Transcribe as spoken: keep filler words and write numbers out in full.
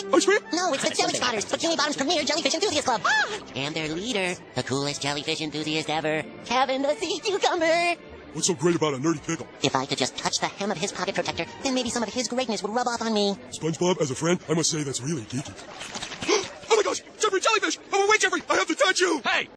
Ice cream? No, it's the Jelly Spotters, Bikini Bottom's premier jellyfish enthusiast club. Ah! And their leader, the coolest jellyfish enthusiast ever, Kevin the Sea Cucumber. What's so great about a nerdy pickle? If I could just touch the hem of his pocket protector, then maybe some of his greatness would rub off on me. SpongeBob, as a friend, I must say that's really geeky. Oh my gosh! Jeffrey, jellyfish! Oh, wait, Jeffrey! I have to touch you! Hey!